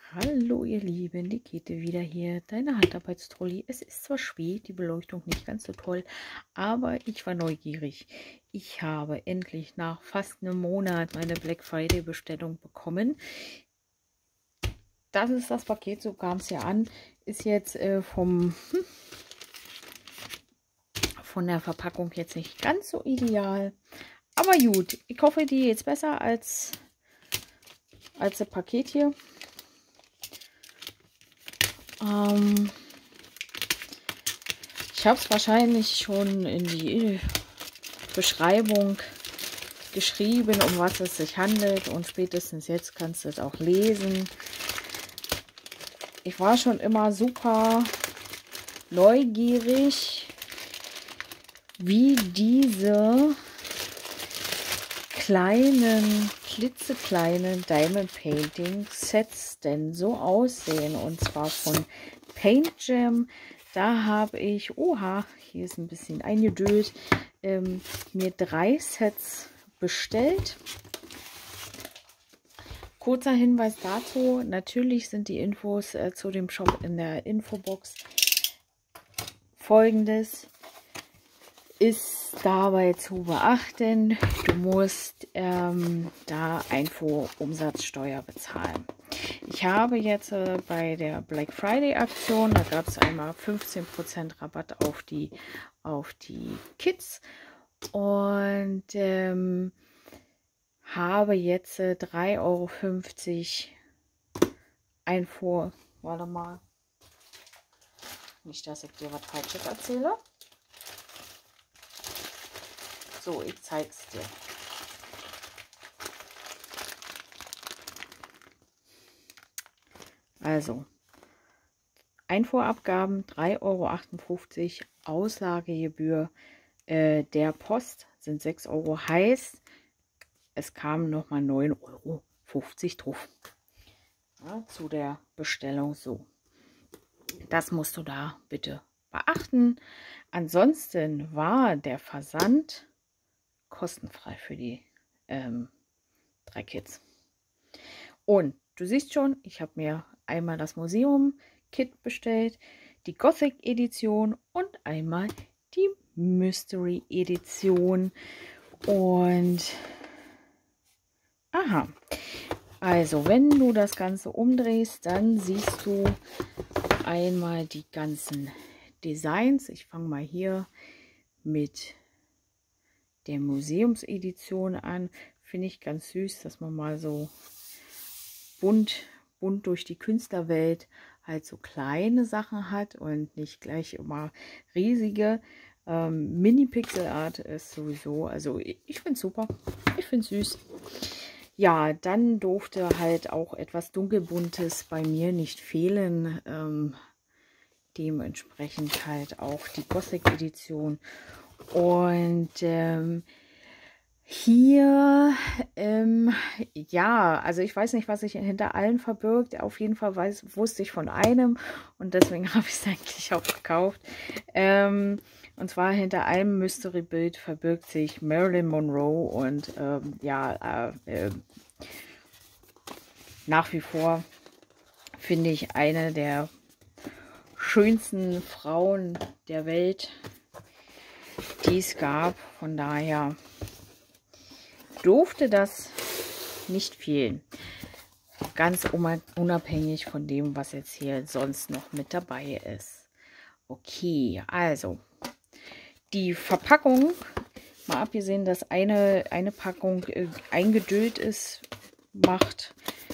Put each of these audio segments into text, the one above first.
Hallo ihr Lieben, die Käthe wieder hier, deine Handarbeitstrolli. Es ist zwar spät, die Beleuchtung nicht ganz so toll, aber ich war neugierig. Ich habe endlich nach fast einem Monat meine Black Friday Bestellung bekommen. Das ist das Paket, so kam es ja an. Ist jetzt von der Verpackung jetzt nicht ganz so ideal. Aber gut, ich hoffe, die jetzt besser als das Paket hier. Ich habe es wahrscheinlich schon in die Beschreibung geschrieben, um was es sich handelt, und spätestens jetzt kannst du es auch lesen. Ich war schon immer super neugierig, wie diese kleinen, klitzekleinen Diamond Painting Sets denn so aussehen, und zwar von Paint Jam. Da habe ich, oha, hier ist ein bisschen eingedüllt, mir 3 Sets bestellt. Kurzer Hinweis dazu, natürlich sind die Infos zu dem Shop in der Infobox. Folgendes ist dabei zu beachten: Du musst da Einfuhrumsatzsteuer bezahlen. Ich habe jetzt bei der Black Friday Aktion, da gab es einmal 15% Rabatt auf die Kits, und habe jetzt 3,50 € Einfuhr. Warte mal, nicht, dass ich dir was Falsches erzähle. So, ich zeig's dir. Also, Einfuhrabgaben 3,58 €, Auslagegebühr der Post sind 6 €. Heißt, es kamen nochmal 9,50 € drauf. Ja, zu der Bestellung so. Das musst du da bitte beachten. Ansonsten war der Versand kostenfrei für die 3 Kits. Und du siehst schon, ich habe mir einmal das Museum-Kit bestellt, die Gothic-Edition und einmal die Mystery-Edition. Und aha, also wenn du das Ganze umdrehst, dann siehst du einmal die ganzen Designs. Ich fange mal hier mit der Museumsedition an. Finde ich ganz süß, dass man mal so bunt durch die Künstlerwelt halt so kleine Sachen hat und nicht gleich immer riesige. Mini-Pixel-Art ist sowieso, also ich finde es super, ich finde es süß. Ja, dann durfte halt auch etwas Dunkelbuntes bei mir nicht fehlen. Dementsprechend halt auch die Gothic-Edition. Und hier, ja, also ich weiß nicht, was sich hinter allen verbirgt. Auf jeden Fall wusste ich von einem, und deswegen habe ich es eigentlich auch gekauft. Und zwar hinter einem Mystery-Bild verbirgt sich Marilyn Monroe, und ja, nach wie vor finde ich eine der schönsten Frauen der Welt, die es gab. Von daher durfte das nicht fehlen. Ganz unabhängig von dem, was jetzt hier sonst noch mit dabei ist. Okay, also die Verpackung, mal abgesehen, dass eine Packung eingedüllt ist, macht...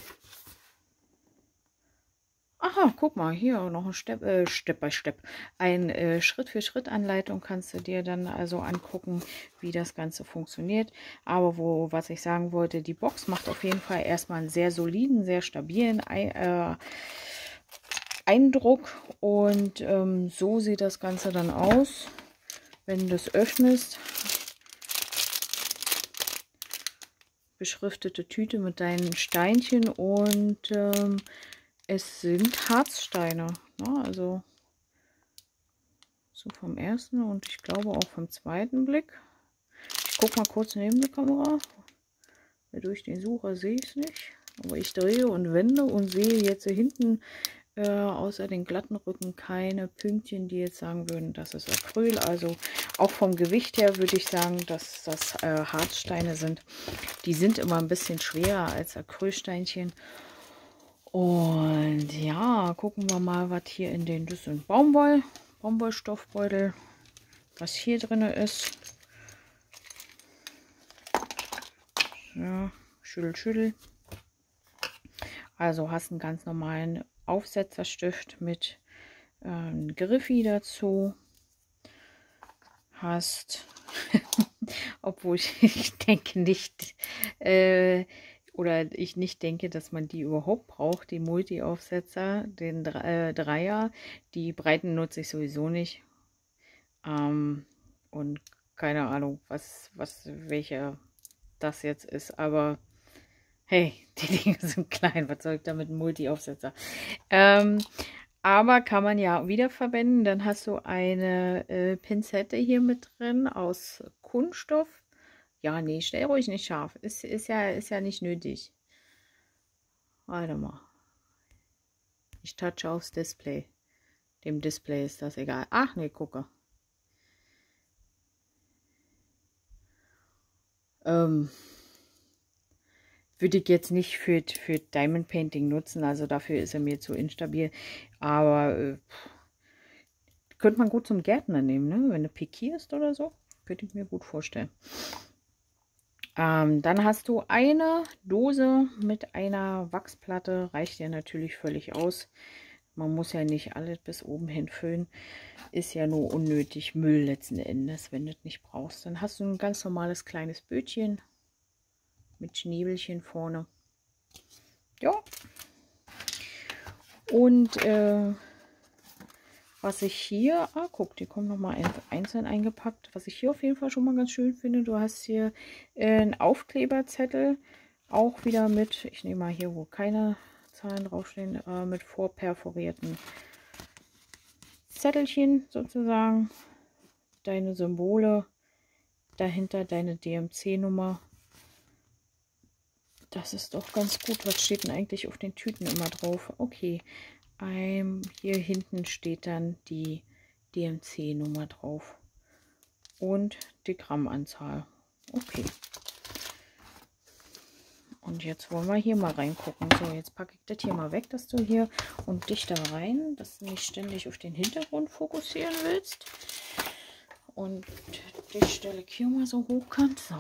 Aha, guck mal, hier noch ein Step by Step. Ein Schritt-für-Schritt-Anleitung kannst du dir dann also angucken, wie das Ganze funktioniert. Aber was ich sagen wollte, die Box macht auf jeden Fall erstmal einen sehr soliden, sehr stabilen Eindruck. Und so sieht das Ganze dann aus, wenn du das öffnest. Beschriftete Tüte mit deinen Steinchen, und es sind Harzsteine, ne? Also so vom ersten und ich glaube auch vom zweiten Blick. Ich gucke mal kurz neben die Kamera. Durch den Sucher sehe ich es nicht. Aber ich drehe und wende und sehe jetzt hier hinten außer den glatten Rücken keine Pünktchen, die jetzt sagen würden, das ist Acryl. Also auch vom Gewicht her würde ich sagen, dass das Harzsteine sind. Die sind immer ein bisschen schwerer als Acrylsteinchen. Und ja, gucken wir mal, was hier in den, das sind Baumwollstoffbeutel, was hier drin ist. Ja, schüttel, schüttel. Also hast einen ganz normalen Aufsetzerstift mit Griffi dazu. Hast, obwohl ich denke nicht, oder ich nicht denke, dass man die überhaupt braucht, die Multi-Aufsetzer, den Dreier. Die breiten nutze ich sowieso nicht. Und keine Ahnung, welcher das jetzt ist, aber hey, die Dinge sind klein, was soll ich da mit einem Multi-Aufsetzer? Aber kann man ja wiederverwenden. Dann hast du eine Pinzette hier mit drin aus Kunststoff. Ja, nee, stell ruhig nicht scharf. Ist ja nicht nötig. Warte mal. Ich touche aufs Display. Dem Display ist das egal. Ach nee, gucke. Würde ich jetzt nicht für Diamond Painting nutzen, also dafür ist er mir zu instabil. Aber könnte man gut zum Gärtner nehmen, ne? Wenn du pikierst oder so, könnte ich mir gut vorstellen. Dann hast du eine Dose mit einer Wachsplatte, reicht ja natürlich völlig aus. Man muss ja nicht alles bis oben hin füllen. Ist ja nur unnötig Müll letzten Endes, wenn du es nicht brauchst. Dann hast du ein ganz normales kleines Bötchen mit Schnäbelchen vorne. Ja. Und was ich hier, guck, die kommen nochmal einzeln eingepackt. Was ich hier auf jeden Fall schon mal ganz schön finde, du hast hier einen Aufkleberzettel, auch wieder mit, ich nehme mal hier, wo keine Zahlen draufstehen, mit vorperforierten Zettelchen sozusagen. Deine Symbole, dahinter deine DMC-Nummer. Das ist doch ganz gut. Was steht denn eigentlich auf den Tüten immer drauf? Okay, hier hinten steht dann die DMC-Nummer drauf. Und die Grammanzahl. Okay. Und jetzt wollen wir hier mal reingucken. So, jetzt packe ich das hier mal weg, dass du hier und dich da rein, dass du nicht ständig auf den Hintergrund fokussieren willst. Und die stelle ich hier mal so hochkant. So.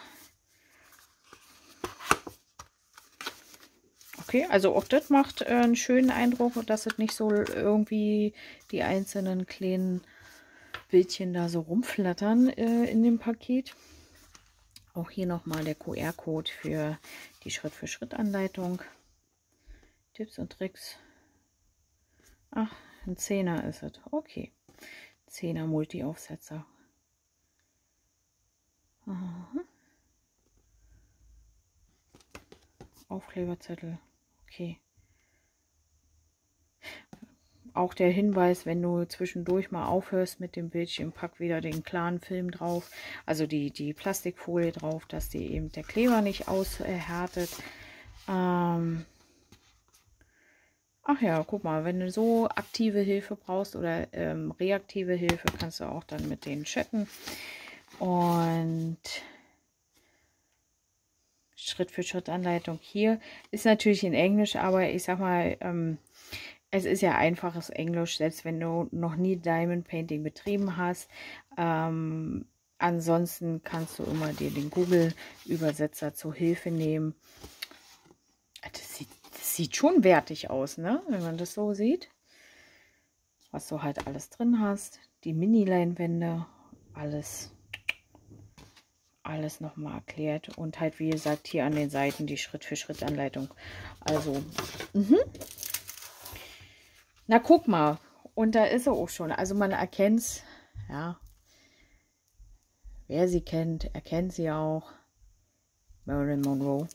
Okay, also auch das macht einen schönen Eindruck, dass es nicht so irgendwie die einzelnen kleinen Bildchen da so rumflattern in dem Paket. Auch hier nochmal der QR-Code für die Schritt-für-Schritt-Anleitung. Tipps und Tricks. Ach, ein 10er ist es. Okay. 10er Multi-Aufsetzer. Aufkleberzettel. Okay. Auch der Hinweis, wenn du zwischendurch mal aufhörst mit dem Bildschirm, pack wieder den klaren Film drauf, also die Plastikfolie drauf, dass die eben der Kleber nicht aushärtet. Ach ja, guck mal, wenn du so aktive Hilfe brauchst oder reaktive Hilfe, kannst du auch dann mit denen chatten. Und Schritt-für-Schritt-Anleitung hier ist natürlich in Englisch, aber ich sag mal, es ist ja einfaches Englisch, selbst wenn du noch nie Diamond Painting betrieben hast. Ansonsten kannst du immer dir den Google-Übersetzer zur Hilfe nehmen. Das sieht schon wertig aus, ne? Wenn man das so sieht. Was du halt alles drin hast. Die Mini-Leinwände, alles nochmal erklärt. Und halt, wie gesagt, hier an den Seiten die Schritt-für-Schritt-Anleitung. Also, na, guck mal. Und da ist er auch schon. Also man erkennt es, ja. Wer sie kennt, erkennt sie auch. Marilyn Monroe.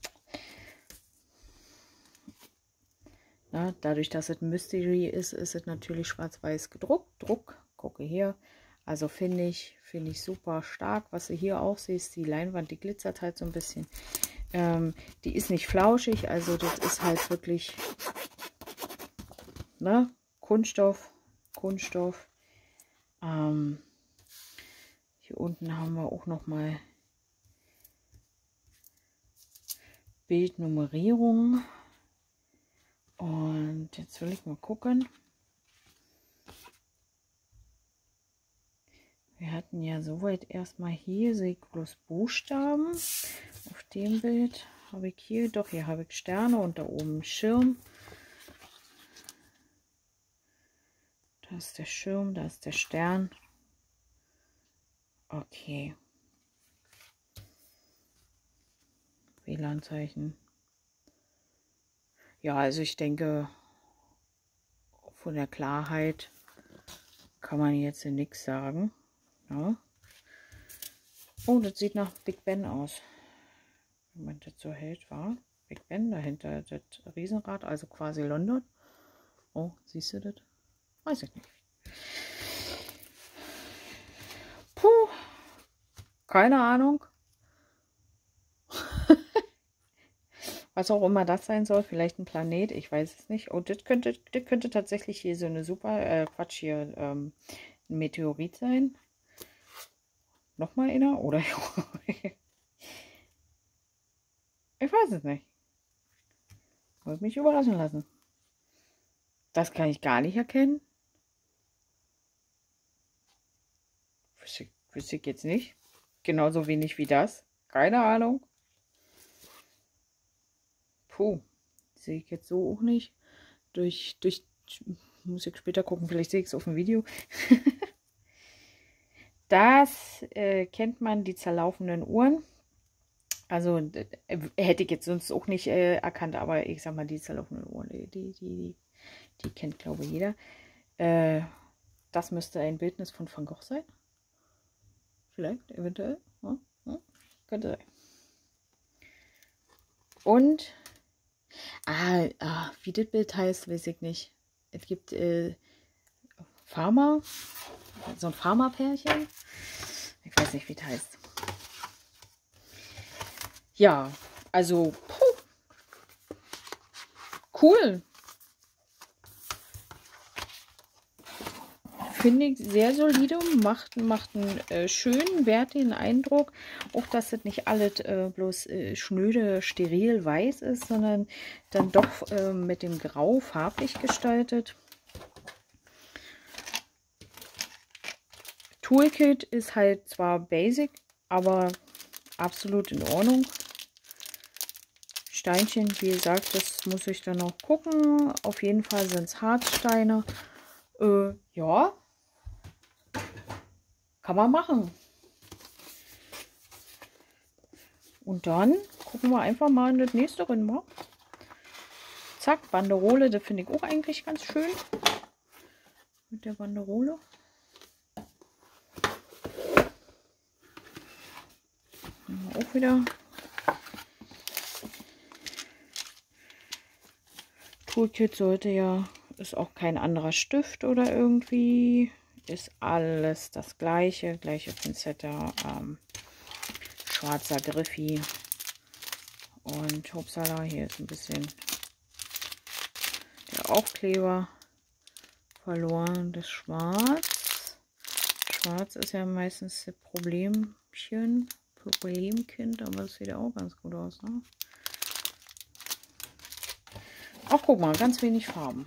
Na, dadurch, dass es Mystery ist, ist es natürlich schwarz-weiß gedruckt. Gucke hier. Also finde ich super stark. Was du hier auch siehst, die Leinwand, die glitzert halt so ein bisschen. Die ist nicht flauschig, also das ist halt wirklich, ne, Kunststoff. Hier unten haben wir auch noch mal Bildnummerierung. Und jetzt will ich mal gucken. Wir hatten ja soweit erstmal hier, sehe ich bloß Buchstaben. Auf dem Bild habe ich hier, doch hier habe ich Sterne und da oben Schirm. Da ist der Schirm, da ist der Stern. Okay. WLAN-Zeichen. Ja, also ich denke, von der Klarheit kann man jetzt nichts sagen. Ja. Oh, das sieht nach Big Ben aus. Wenn man das so hält, war Big Ben, dahinter das Riesenrad, also quasi London. Oh, siehst du das? Weiß ich nicht. Puh, keine Ahnung. Was auch immer das sein soll, vielleicht ein Planet, ich weiß es nicht. Oh, das könnte tatsächlich hier so eine super, Quatsch hier, ein Meteorit sein. Nochmal einer? Oder? Ich weiß es nicht. Wollte mich überraschen lassen. Das kann ich gar nicht erkennen. Wüsste ich jetzt nicht. Genauso wenig wie das. Keine Ahnung. Puh. Sehe ich jetzt so auch nicht. Muss ich später gucken. Vielleicht sehe ich es auf dem Video. Das kennt man, die zerlaufenden Uhren. Also hätte ich jetzt sonst auch nicht erkannt, aber ich sag mal, die zerlaufenden Uhren, die kennt, glaube ich, jeder. Das müsste ein Bildnis von Van Gogh sein. Vielleicht, eventuell. Ja, könnte sein. Und, wie das Bild heißt, weiß ich nicht. Es gibt Farmer, so ein Farmerpärchen. Ich weiß nicht, wie das heißt. Ja, also, cool. Finde ich sehr solide, macht einen schönen, wertigen Eindruck. Auch, dass das nicht alles bloß schnöde, steril weiß ist, sondern dann doch mit dem Grau farblich gestaltet. Toolkit ist halt zwar basic, aber absolut in Ordnung. Steinchen, wie gesagt, das muss ich dann noch gucken. Auf jeden Fall sind es Harzsteine. Ja. Kann man machen. Und dann gucken wir einfach mal in das nächste rein. Mal. Zack, Banderole, das finde ich auch eigentlich ganz schön. Mit der Banderole. Auch wieder. Toolkit sollte ja, ist auch kein anderer Stift oder irgendwie. Ist alles das gleiche. Gleiche Pinzette. Schwarzer Griffi. Und hupsala, hier ist ein bisschen der Aufkleber verloren. Das Schwarz. Schwarz ist ja meistens das Problemkind, aber das sieht ja auch ganz gut aus, ne? Ach, guck mal, ganz wenig Farben.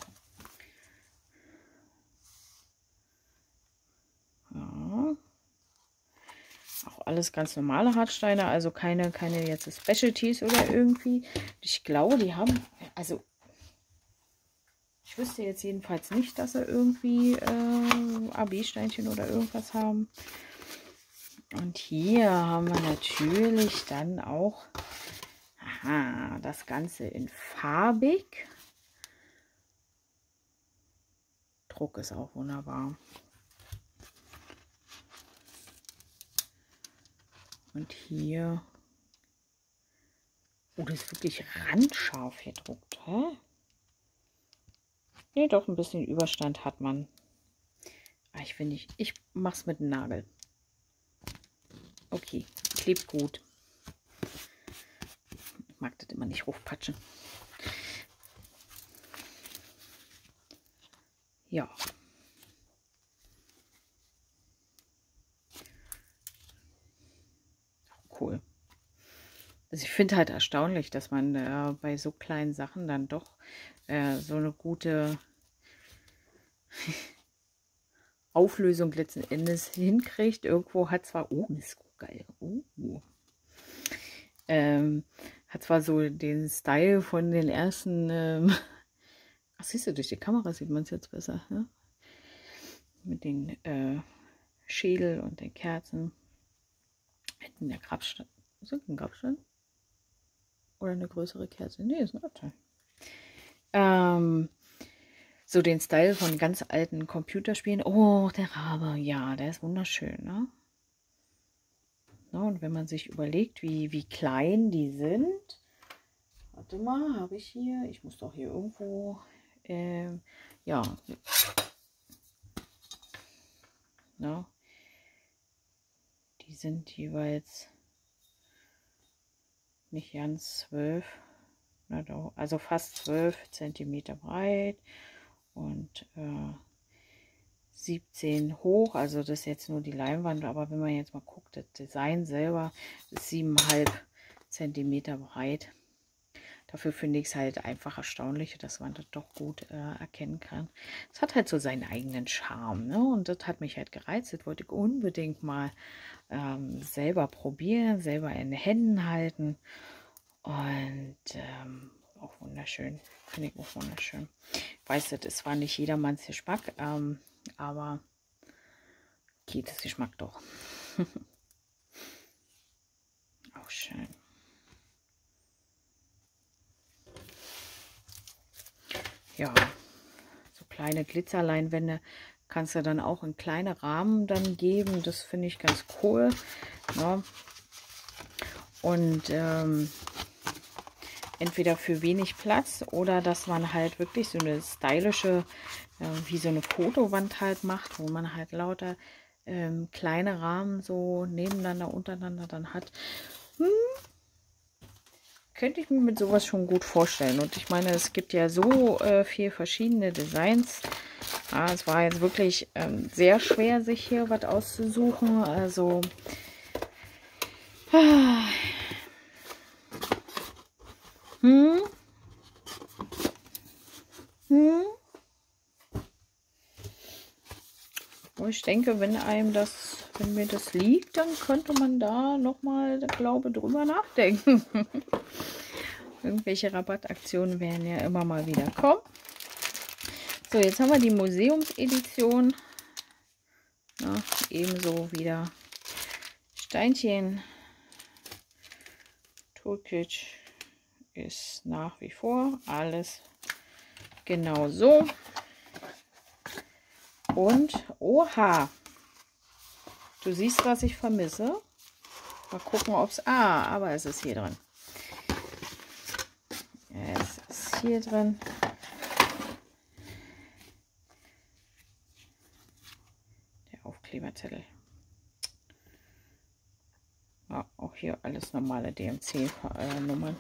Ja. Auch alles ganz normale Hartsteine, also keine jetzt Specialties oder irgendwie. Ich glaube, die haben, also ich wüsste jetzt jedenfalls nicht, dass sie irgendwie AB-Steinchen oder irgendwas haben. Und hier haben wir natürlich dann auch das Ganze in farbig. Druck ist auch wunderbar. Und hier, oh, das ist wirklich randscharf gedruckt. Hä? Nee, doch ein bisschen Überstand hat man. Aber ich finde, ich mache es mit dem Nagel. Okay, klebt gut. mag das immer nicht hochpatschen. Ja. Cool. Also ich finde halt erstaunlich, dass man bei so kleinen Sachen dann doch so eine gute Auflösung letzten Endes hinkriegt. Irgendwo hat zwar, oh, das ist geil, hat zwar so den Style von den ersten, ach siehst du, durch die Kamera sieht man es jetzt besser, ne? Mit den Schädel und den Kerzen. Hinten der Grabstein. Ist das ein Grabstein? Oder eine größere Kerze? Nee, ist ein Grabstein. So den Style von ganz alten Computerspielen. Oh, der Rabe, ja, der ist wunderschön, ne? Ja, und wenn man sich überlegt, wie klein die sind. Warte mal, habe ich hier, ich muss doch hier irgendwo, ja. Ne? Die sind jeweils nicht ganz 12, na doch, also fast 12 Zentimeter breit und 17 hoch. Also das ist jetzt nur die Leinwand, aber wenn man jetzt mal guckt, das Design selber ist 7,5 Zentimeter breit. Dafür finde ich es halt einfach erstaunlich, dass man das doch gut erkennen kann. Es hat halt so seinen eigenen Charme, ne? Und das hat mich halt gereizt. Das wollte ich unbedingt mal selber probieren, selber in den Händen halten. Und auch wunderschön. Finde ich auch wunderschön. Ich weiß, das ist zwar nicht jedermanns Geschmack, aber geht das Geschmack doch. Auch schön. Ja, so kleine Glitzerleinwände kannst du dann auch in kleine Rahmen dann geben. Das finde ich ganz cool. Ja. Und entweder für wenig Platz oder dass man halt wirklich so eine stylische, wie so eine Fotowand halt macht, wo man halt lauter kleine Rahmen so nebeneinander, untereinander dann hat. Könnte ich mir mit sowas schon gut vorstellen. Und ich meine, es gibt ja so viele verschiedene Designs. Ja, es war jetzt wirklich sehr schwer, sich hier was auszusuchen. Also ich denke, wenn mir das liegt, dann könnte man da nochmal, glaube ich, drüber nachdenken. Irgendwelche Rabattaktionen werden ja immer mal wieder kommen. So, jetzt haben wir die Museumsedition. Ja, ebenso wieder Steinchen. Toolkit ist nach wie vor alles genau so. Und, oha, du siehst, was ich vermisse. Mal gucken, ob es, aber es ist hier drin. Es ist hier drin. Der Aufkleberzettel. Ja, auch hier alles normale DMC-Nummern.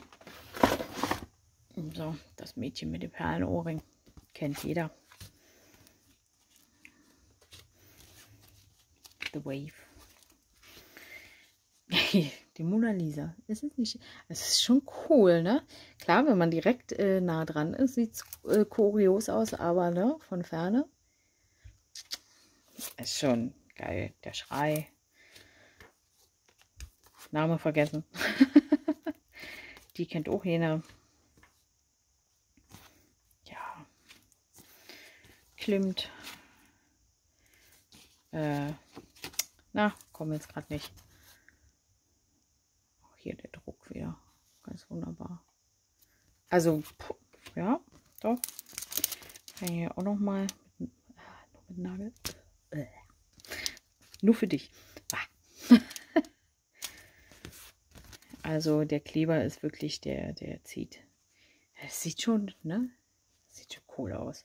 So, das Mädchen mit dem Perlenohrring kennt jeder. The Wave. Die Mona Lisa. Es ist nicht. Es ist schon cool, ne? Klar, wenn man direkt nah dran ist, sieht es kurios aus, aber ne, von Ferne. Ist schon geil. Der Schrei. Name vergessen. Die kennt auch jeder. Ja. Klimmt. Na, kommen jetzt gerade nicht. Auch hier der Druck wieder. Ganz wunderbar. Also, ja, doch. Kann ich hier auch noch mal mit Nagel. Nur für dich. Also der Kleber ist wirklich, der zieht. Es sieht schon, ne? Sieht schon cool aus.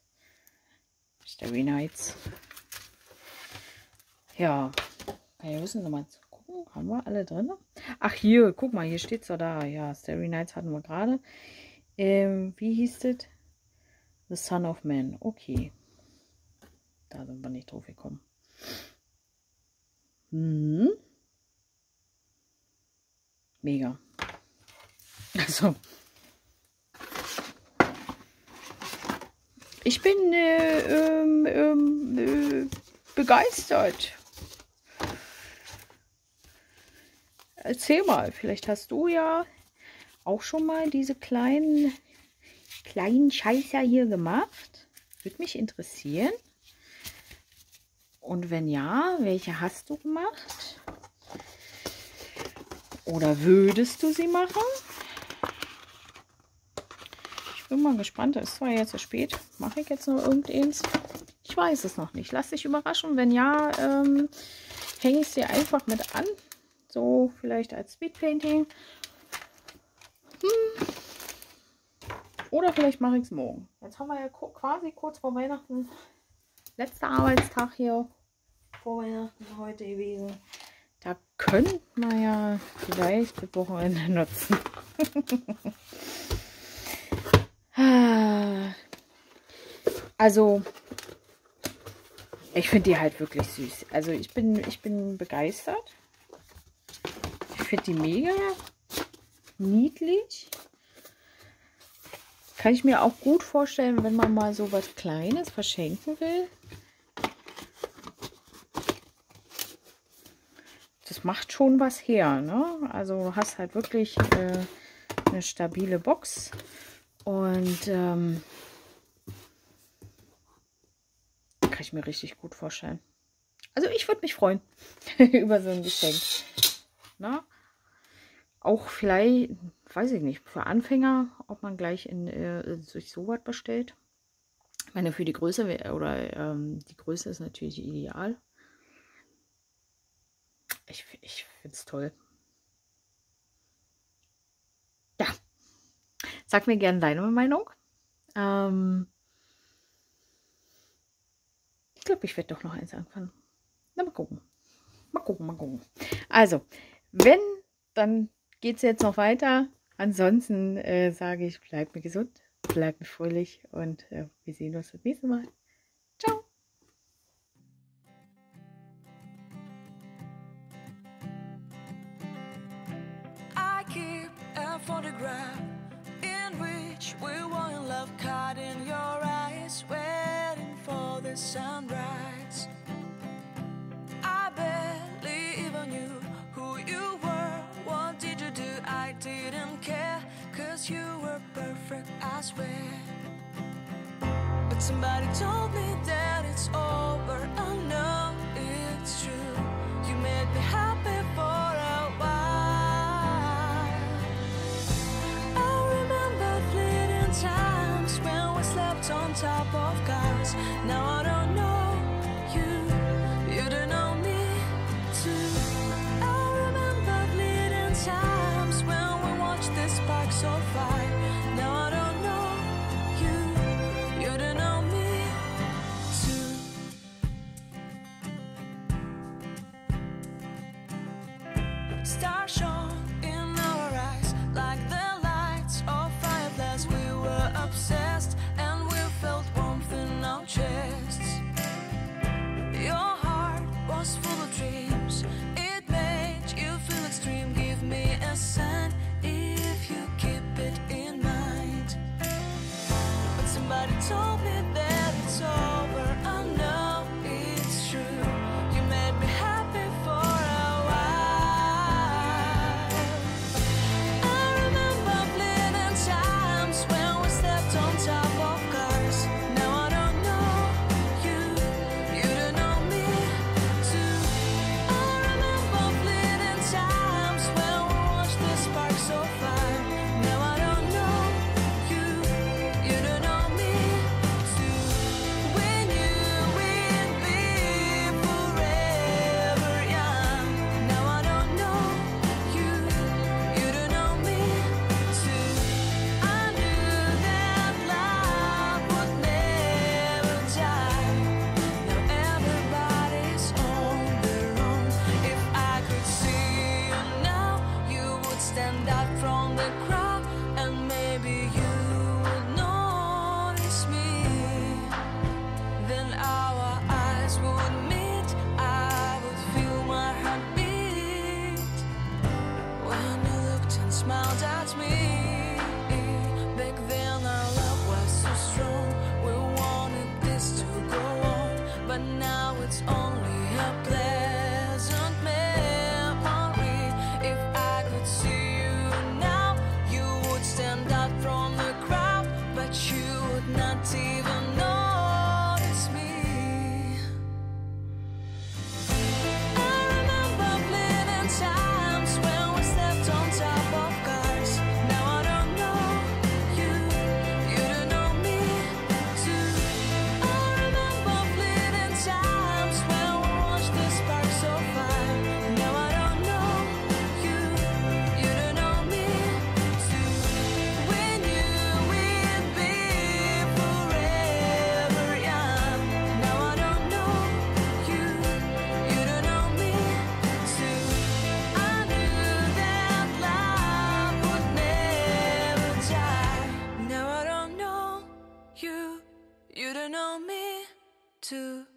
Starry Nights. Ja, kann ja wissen, nochmal gucken. gucken. Haben wir alle drin? Ach, hier, guck mal, hier steht es doch da. Ja, Starry Nights hatten wir gerade. Wie hieß das? The Son of Man. Okay. Da sind wir nicht drauf gekommen. Mhm. Mega. Also. Ich bin begeistert. Erzähl mal, vielleicht hast du ja auch schon mal diese kleinen Scheißer hier gemacht. Würde mich interessieren. Und wenn ja, welche hast du gemacht? Oder würdest du sie machen? Ich bin mal gespannt. Es ist zwar jetzt zu spät. Mache ich jetzt noch irgendeins? Ich weiß es noch nicht. Lass dich überraschen. Wenn ja, hänge ich sie einfach mit an. So vielleicht als Speedpainting. Oder vielleicht mache ich es morgen. Jetzt haben wir ja quasi kurz vor Weihnachten. Letzter Arbeitstag hier vor Weihnachten heute gewesen. Da könnte man ja vielleicht das Wochenende nutzen. Also, ich finde die halt wirklich süß. Also ich bin begeistert. Ich finde die mega niedlich. Kann ich mir auch gut vorstellen, wenn man mal so was Kleines verschenken will. Das macht schon was her, ne? Also du hast halt wirklich eine stabile Box. Und kann ich mir richtig gut vorstellen. Also ich würde mich freuen über so ein Geschenk. Na? Auch vielleicht, weiß ich nicht, für Anfänger, ob man gleich sich sowas bestellt. Ich meine, für die Größe die Größe ist natürlich ideal. Ich finde es toll. Ja. Sag mir gerne deine Meinung. Ich glaube, ich werde doch noch eins anfangen. Na, mal gucken. Mal gucken. Also, wenn, dann geht es jetzt noch weiter. Ansonsten sage ich, bleib mir gesund, bleib mir fröhlich und wir sehen uns das nächste Mal. Ciao. I keep a photograph in which we were in love, caught in your eyes, waiting for the sunrise. I barely even knew who you were. What did you do? I didn't care, 'cause you were perfect, I swear. But somebody told me that it's over. I know it's true. You made me happy for a while. I remember fleeting times when we slept on top of cars. Now I don't know you, you don't know me too. I remember fleeting times when we watched the sparks so fire. Now I don't know you, you don't know me too. Stars shone in our eyes like the lights of fireflies. We were obsessed and we felt warmth in our chests. Your heart was full of dreams. It made you feel extreme. Give me a sign if you keep it in mind. But somebody told me that it's over. I know it's true. You made me happy for a while. I remember fleeting times when we slept on top of cars. Now I don't know you, you don't know me too. I remember fleeting times when we watched the sparks so fire. Now I don't know you, you don't know me too. When 2,